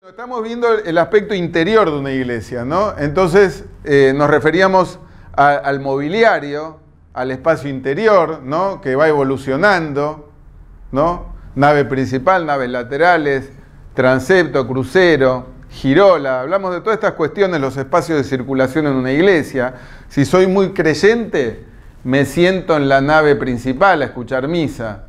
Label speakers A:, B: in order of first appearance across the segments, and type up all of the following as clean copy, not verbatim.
A: Estamos viendo el aspecto interior de una iglesia, ¿no? Entonces nos referíamos al mobiliario, al espacio interior, ¿no? Que va evolucionando, ¿no? Nave principal, naves laterales, transepto, crucero, girola. Hablamos de todas estas cuestiones, los espacios de circulación en una iglesia. Si soy muy creyente, me siento en la nave principal a escuchar misa.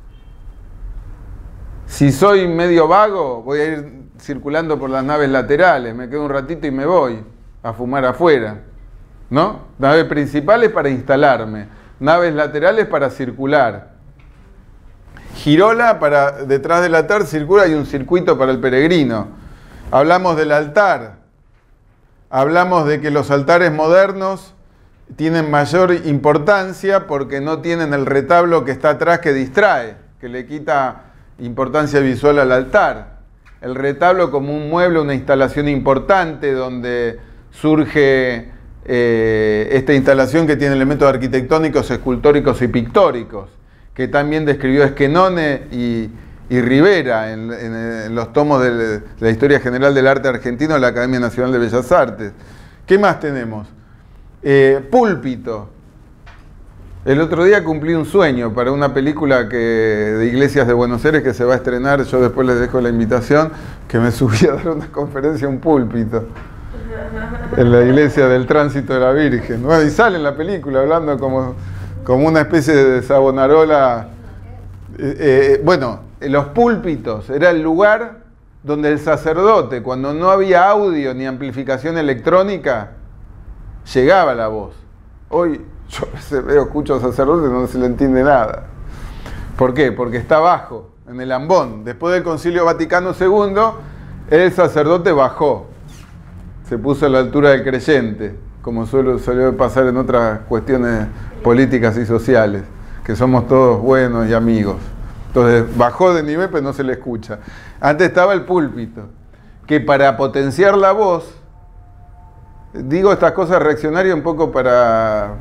A: Si soy medio vago, voy a ir circulando por las naves laterales, me quedo un ratito y me voy a fumar afuera, ¿no? Naves principales para instalarme, naves laterales para circular. Girola para detrás del altar circula y un circuito para el peregrino. Hablamos del altar, hablamos de que los altares modernos tienen mayor importancia porque no tienen el retablo que está atrás que distrae, que le quita importancia visual al altar. El retablo como un mueble, una instalación importante donde surge esta instalación que tiene elementos arquitectónicos, escultóricos y pictóricos, que también describió Esquenone y Rivera en los tomos de la Historia General del Arte Argentino de la Academia Nacional de Bellas Artes. ¿Qué más tenemos? Púlpito. El otro día cumplí un sueño para una película de Iglesias de Buenos Aires que se va a estrenar. Yo después les dejo la invitación, que me subí a dar una conferencia a un púlpito en la iglesia del Tránsito de la Virgen. Bueno, y sale en la película hablando como una especie de Savonarola. Bueno, los púlpitos era el lugar donde el sacerdote, cuando no había audio ni amplificación electrónica, llegaba la voz. Hoy yo a veces escucho a sacerdotes y no se le entiende nada. ¿Por qué? Porque está abajo, en el ambón. Después del Concilio Vaticano II, el sacerdote bajó. Se puso a la altura del creyente, como suele pasar en otras cuestiones políticas y sociales, que somos todos buenos y amigos. Entonces bajó de nivel, pero no se le escucha. Antes estaba el púlpito, que para potenciar la voz, digo estas cosas reaccionarias un poco para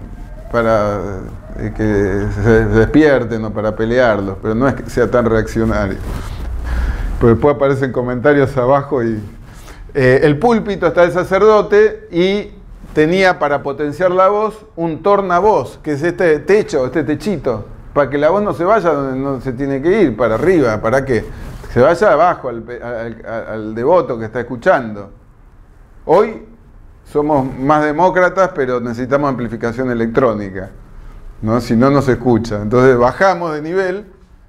A: que se despierten o para pelearlos, pero no es que sea tan reaccionario. Pero después aparecen comentarios abajo y... el púlpito está el sacerdote y tenía para potenciar la voz un tornavoz, que es este techo, este techito, para que la voz no se vaya donde no se tiene que ir, para arriba, ¿para qué? Se vaya abajo al devoto que está escuchando. Hoy somos más demócratas, pero necesitamos amplificación electrónica, ¿no? Si no, no se escucha. Entonces bajamos de nivel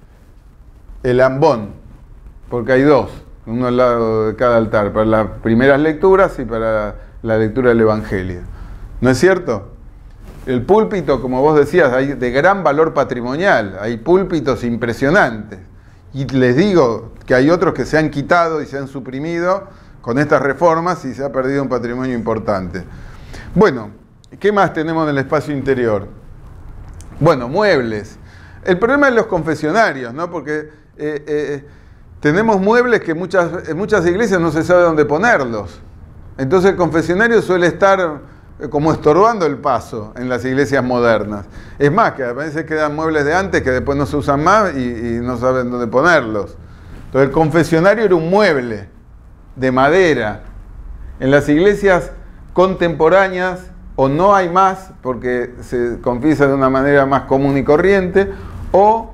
A: el ambón, porque hay dos, uno al lado de cada altar, para las primeras lecturas y para la lectura del Evangelio. ¿No es cierto? El púlpito, como vos decías, hay de gran valor patrimonial, hay púlpitos impresionantes. Y les digo que hay otros que se han quitado y se han suprimido con estas reformas y se ha perdido un patrimonio importante. Bueno, ¿qué más tenemos en el espacio interior? Bueno, muebles. El problema es los confesionarios, ¿no? Porque tenemos muebles que en muchas iglesias no se sabe dónde ponerlos. Entonces el confesionario suele estar como estorbando el paso en las iglesias modernas. Es más, que a veces quedan muebles de antes que después no se usan más y no saben dónde ponerlos. Entonces el confesionario era un mueble de madera. En las iglesias contemporáneas o no hay más porque se confiesa de una manera más común y corriente, o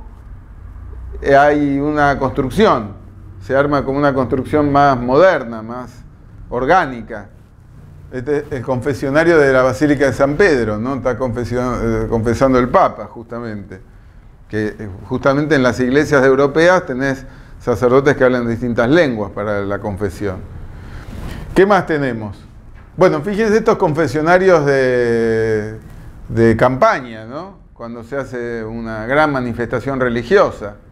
A: hay una construcción, se arma como una construcción más moderna, más orgánica. Este es el confesionario de la Basílica de San Pedro, ¿no? Está confesando el Papa, justamente. Que justamente en las iglesias europeas tenés sacerdotes que hablan distintas lenguas para la confesión. ¿Qué más tenemos? Bueno, fíjense estos confesionarios de campaña, ¿no? Cuando se hace una gran manifestación religiosa.